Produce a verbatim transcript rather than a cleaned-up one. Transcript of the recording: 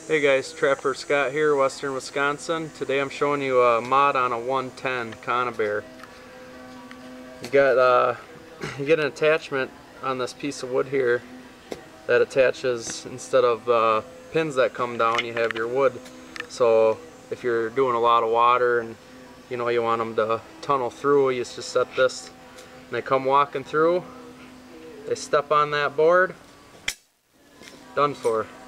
Hey guys, Trapper Scott here, Western Wisconsin. Today I'm showing you a mod on a one ten Conibear. You got uh, you get an attachment on this piece of wood here that attaches, instead of uh, pins that come down, you have your wood. So if you're doing a lot of water and you know you want them to tunnel through, you just set this and they come walking through. They step on that board. Done for.